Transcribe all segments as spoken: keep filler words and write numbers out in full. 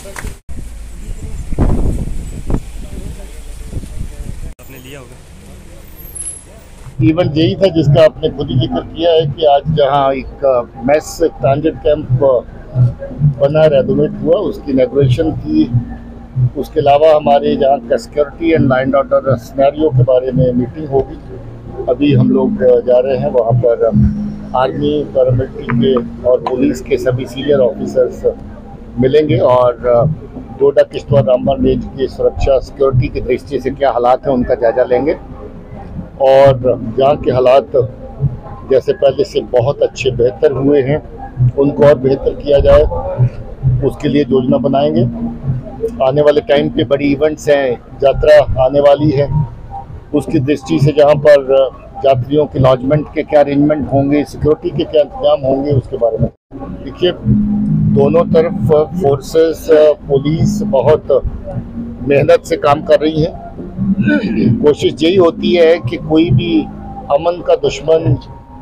आपने लिया होगा। इवेंट यही था जिसका आपने खुद ही जिक्र किया है कि आज जहां एक मैस ट्रांजिट कैंप बना रेनोवेट हुआ, उसकी इनॉग्रेशन थी। उसके अलावा हमारे जहां का security and law and order scenario के बारे में मीटिंग होगी। अभी हम लोग जा रहे हैं वहां पर। आर्मी, पैरामिलिट्री के और पुलिस के सभी सीनियर ऑफिसर्स मिलेंगे और डोडा किश्तवाड़ रामबन रेंज की सुरक्षा सिक्योरिटी की दृष्टि से क्या हालात हैं उनका जायजा लेंगे और जहाँ के हालात जैसे पहले से बहुत अच्छे बेहतर हुए हैं उनको और बेहतर किया जाए, उसके लिए योजना बनाएंगे। आने वाले टाइम पे बड़ी इवेंट्स हैं, यात्रा आने वाली है, उसकी दृष्टि से जहाँ पर यात्रियों के लॉजमेंट के क्या अरेंजमेंट होंगे, सिक्योरिटी के क्या इंतजाम होंगे, उसके बारे में देखिए। दोनों तरफ फोर्सेस, पुलिस बहुत मेहनत से काम कर रही है। कोशिश यही होती है कि कोई भी अमन का दुश्मन,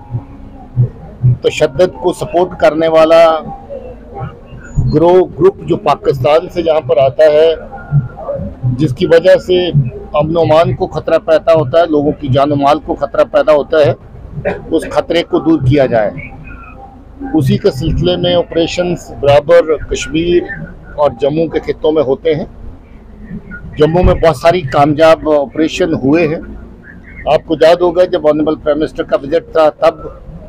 तशद्दुद को सपोर्ट करने वाला ग्रोह ग्रुप जो पाकिस्तान से जहां पर आता है, जिसकी वजह से अमन अमान को खतरा पैदा होता है, लोगों की जान माल को खतरा पैदा होता है, उस खतरे को दूर किया जाए। उसी के सिलसिले में ऑपरेशंस बराबर कश्मीर और जम्मू के खित्तों में होते हैं। जम्मू में बहुत सारी कामयाब ऑपरेशन हुए हैं। आपको याद होगा जब ऑनरेबल प्राइम मिनिस्टर का विजिट था तब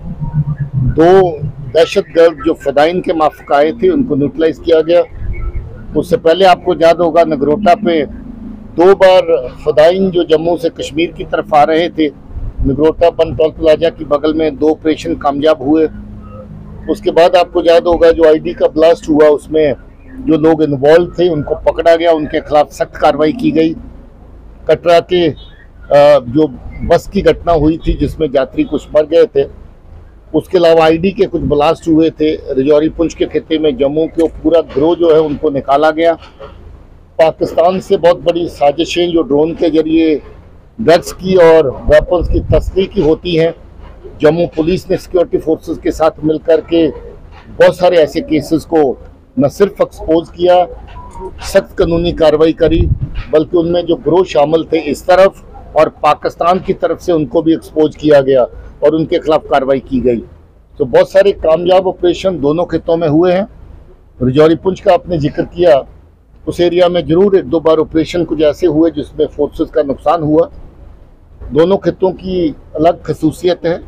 दो दहशतगर्द जो फदाइन के माफक आए थे उनको न्यूट्रलाइज किया गया। उससे पहले आपको याद होगा नगरोटा पे दो बार फदाइन जो जम्मू से कश्मीर की तरफ आ रहे थे, नगरोटा बन टोल प्लाजा की बगल में दो ऑपरेशन कामयाब हुए। उसके बाद आपको याद होगा जो आईडी का ब्लास्ट हुआ उसमें जो लोग इन्वॉल्व थे उनको पकड़ा गया, उनके खिलाफ सख्त कार्रवाई की गई। कटरा के जो बस की घटना हुई थी जिसमें यात्री कुछ मर गए थे, उसके अलावा आईडी के कुछ ब्लास्ट हुए थे रजौरी पुंछ के खित्ते में। जम्मू के पूरा गिरोह जो है उनको निकाला गया। पाकिस्तान से बहुत बड़ी साजिशें जो ड्रोन के जरिए ड्रग्स की और वेपन्स की तस्करी की होती हैं, जम्मू पुलिस ने सिक्योरिटी फोर्सेस के साथ मिलकर के बहुत सारे ऐसे केसेस को न सिर्फ एक्सपोज किया, सख्त कानूनी कार्रवाई करी, बल्कि उनमें जो गिरोह शामिल थे इस तरफ और पाकिस्तान की तरफ से उनको भी एक्सपोज किया गया और उनके खिलाफ कार्रवाई की गई। तो बहुत सारे कामयाब ऑपरेशन दोनों खित्तों में हुए हैं। रजौरी पुंछ का आपने जिक्र किया, उस एरिया में जरूर एक दो बार ऑपरेशन कुछ ऐसे हुए जिसमें फोर्सेस का नुकसान हुआ। दोनों खित्तों की अलग खसूसियत है,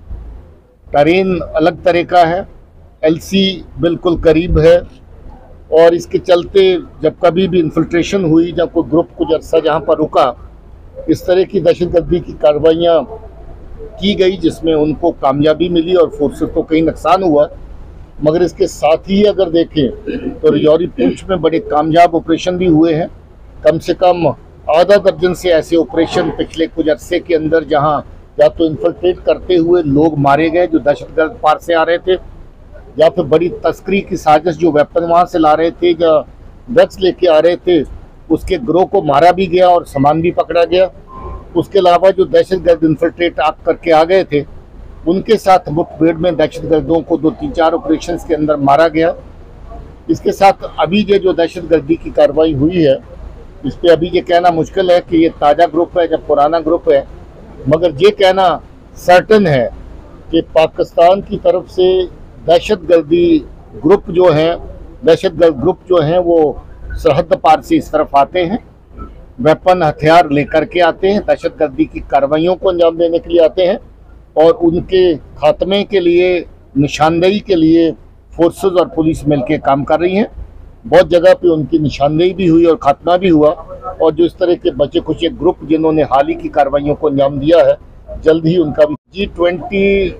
टरेन अलग तरह का है, एलसी बिल्कुल करीब है और इसके चलते जब कभी भी इन्फिल्ट्रेशन हुई, जब कोई ग्रुप कुछ अर्सा जहाँ पर रुका, इस तरह की दहशतगर्दी की कार्रवाइयाँ की गई जिसमें उनको कामयाबी मिली और फोर्सेस को कहीं नुकसान हुआ। मगर इसके साथ ही अगर देखें तो रजौरी पुंछ में बड़े कामयाब ऑपरेशन भी हुए हैं। कम से कम आधा दर्जन से ऐसे ऑपरेशन पिछले कुछ अरसे के अंदर जहां या तो इन्फिल्ट्रेट करते हुए लोग मारे गए जो दहशतगर्द पार से आ रहे थे, या फिर बड़ी तस्करी की साजिश जो वेपन वहाँ से ला रहे थे, जो ड्रग्स लेके आ रहे थे, उसके गिरोह को मारा भी गया और सामान भी पकड़ा गया। उसके अलावा जो दहशतगर्द इन्फिल्ट्रेट आप करके आ गए थे उनके साथ मुठभेड़ में दहशतगर्दों को दो तीन चार ऑपरेशंस के अंदर मारा गया। इसके साथ अभी ये जो दहशतगर्दी की कार्रवाई हुई है इस पर अभी ये कहना मुश्किल है कि ये ताज़ा ग्रुप है या पुराना ग्रुप है, मगर ये कहना सर्टन है कि पाकिस्तान की तरफ से दहशतगर्दी ग्रुप जो हैं दहशतगर्द ग्रुप जो हैं वो सरहद पार से इस तरफ आते हैं, वेपन हथियार लेकर के आते हैं, दहशतगर्दी की कार्रवाइयों को अंजाम देने के लिए आते हैं और उनके खात्मे के लिए, निशानदेही के लिए फोर्सेस और पुलिस मिलकर काम कर रही हैं। बहुत जगह पे उनकी निशानदेही भी हुई और खात्मा भी हुआ और जो इस तरह के बचे कुछ एक ग्रुप जिन्होंने हाल ही की कार्रवाइयों को अंजाम दिया है, जल्द ही उनका भी। जी ट्वेंटी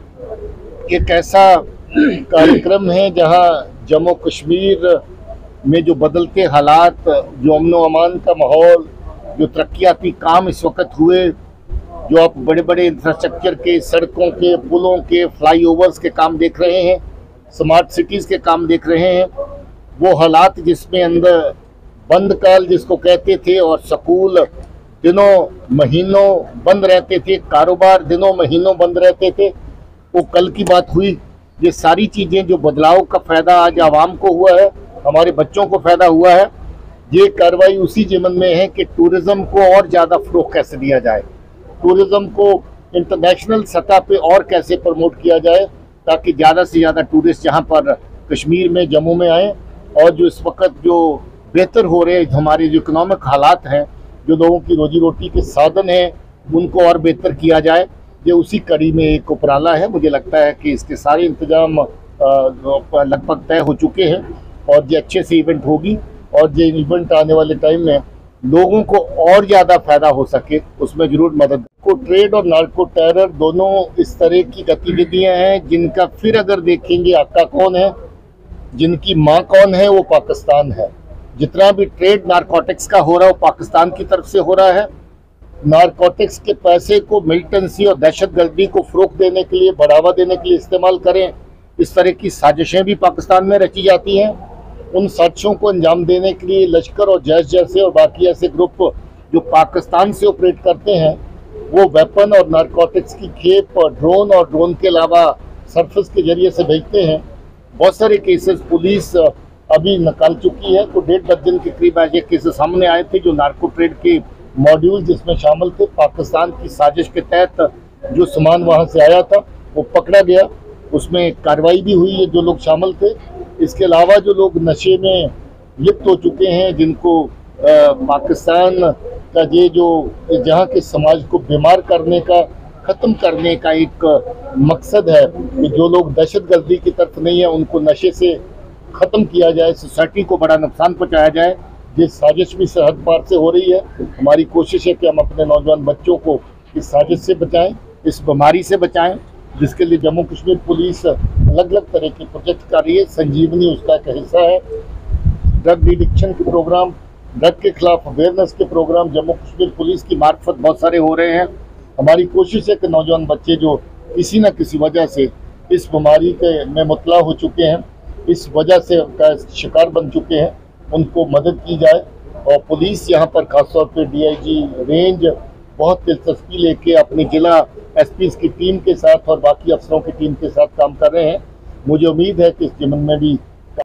एक ऐसा कार्यक्रम है जहां जम्मू कश्मीर में जो बदलते हालात, जो अमन व अमान का माहौल, जो तरक्याती काम इस वक्त हुए, जो आप बड़े बड़े इंफ्रास्ट्रक्चर के, सड़कों के, पुलों के, फ्लाईओवर्स के काम देख रहे हैं, स्मार्ट सिटीज़ के काम देख रहे हैं, वो हालात जिसमें अंदर बंद काल जिसको कहते थे और स्कूल दिनों महीनों बंद रहते थे, कारोबार दिनों महीनों बंद रहते थे, वो कल की बात हुई। ये सारी चीज़ें जो बदलाव का फ़ायदा आज आवाम को हुआ है हमारे बच्चों को फायदा हुआ है। ये कार्रवाई उसी जिम्न में है कि टूरिज्म को और ज़्यादा फ़रोग़ कैसे दिया जाए, टूरिज्म को इंटरनेशनल सतह पे और कैसे प्रमोट किया जाए, ताकि ज़्यादा से ज़्यादा टूरिस्ट यहाँ पर कश्मीर में, जम्मू में आए। और जो इस वक्त जो बेहतर हो रहे हमारे जो इकोनॉमिक हालात हैं, जो लोगों की रोजी रोटी के साधन हैं, उनको और बेहतर किया जाए। ये उसी कड़ी में एक उपराला है। मुझे लगता है कि इसके सारे इंतजाम लगभग तय हो चुके हैं और ये अच्छे से इवेंट होगी और ये इवेंट आने वाले टाइम में लोगों को और ज़्यादा फायदा हो सके, उसमें जरूर मदद को। ट्रेड और नार्को टेरर दोनों इस तरह की गतिविधियां हैं जिनका फिर अगर देखेंगे आका कौन है, जिनकी माँ कौन है, वो पाकिस्तान है। जितना भी ट्रेड नारकोटिक्स का हो रहा है वो पाकिस्तान की तरफ से हो रहा है। नारकोटिक्स के पैसे को मिलिटेंसी और दहशतगर्दी को फ़रोग़ देने के लिए, बढ़ावा देने के लिए इस्तेमाल करें, इस तरह की साजिशें भी पाकिस्तान में रची जाती हैं। उन साजिशों को अंजाम देने के लिए लश्कर और जैश जैसे और बाकी ऐसे ग्रुप जो पाकिस्तान से ऑपरेट करते हैं, वो वेपन और नारकोटिक्स की खेप और ड्रोन और ड्रोन के अलावा सर्फिस के जरिए से भेजते हैं। बहुत सारे केसेस पुलिस अभी निकाल चुकी है। तो डेढ़ दर्जन के करीब ऐसे केसेस सामने आए थे जो नार्को ट्रेड के मॉड्यूल जिसमें शामिल थे। पाकिस्तान की साजिश के तहत जो सामान वहाँ से आया था वो पकड़ा गया, उसमें कार्रवाई भी हुई है जो लोग शामिल थे। इसके अलावा जो लोग नशे में लिप्त हो चुके हैं, जिनको आ, पाकिस्तान का ये जो जहाँ के समाज को बीमार करने का, ख़त्म करने का एक मकसद है कि जो लोग दहशतगर्दी की तरफ नहीं है उनको नशे से ख़त्म किया जाए, सोसाइटी को बड़ा नुकसान पहुँचाया जाए। ये साजिश भी सरहद पार से हो रही है। हमारी कोशिश है कि हम अपने नौजवान बच्चों को इस साजिश से बचाएं, इस बीमारी से बचाएं, जिसके लिए जम्मू कश्मीर पुलिस अलग अलग तरह के प्रोजेक्ट कर रही है। संजीवनी उसका एक हिस्सा है। ड्रग डिडिक्शन के प्रोग्राम, ड्रग के खिलाफ अवेयरनेस के प्रोग्राम जम्मू कश्मीर पुलिस की मार्फत बहुत सारे हो रहे हैं। हमारी कोशिश है कि नौजवान बच्चे जो किसी न किसी वजह से इस बीमारी के में मुतला हो चुके हैं, इस वजह से का शिकार बन चुके हैं, उनको मदद की जाए। और पुलिस यहाँ पर खासतौर पर डी आई जी रेंज बहुत दिलचस्पी लेके अपनी जिला एस पी की टीम के साथ और बाकी अफसरों की टीम के साथ काम कर रहे हैं। मुझे उम्मीद है कि इस जिम्न में भी